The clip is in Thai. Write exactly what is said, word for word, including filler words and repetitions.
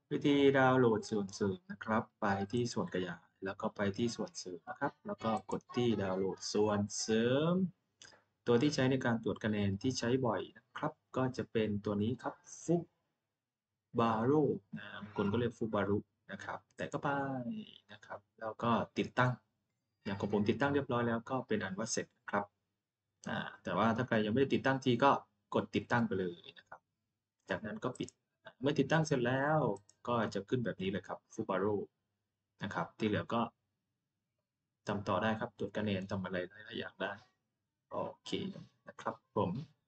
วิธีดาวน์โหลดส่วนเสริมนะครับไปที่ส่วนขยายแล้วก็ไปที่ส่วนเสริมนะครับแล้วก็กดที่ดาวน์โหลดส่วนเสริมตัวที่ใช้ในการตรวจคะแนนที่ใช้บ่อยนะครับก็จะเป็นตัวนี้ครับฟุกบาโรนะบางคนก็เรียกฟุกบารุนะครับแต่ก็ไปนะครับแล้วก็ติดตั้งอย่างของผมติดตั้งเรียบร้อยแล้วก็เป็นอันว่าเสร็จครับอ่าแต่ว่าถ้าใครยังไม่ได้ติดตั้งทีก็กดติดตั้งไปเลยนะครับจากนั้นก็ปิด เมื่อติดตั้งเสร็จแล้วก็จะขึ้นแบบนี้เลยครับ Fubaru นะครับที่เหลือก็ทำต่อได้ครับตรวจคะแนนทำอะไรหลายๆอย่างได้โอเคนะครับผม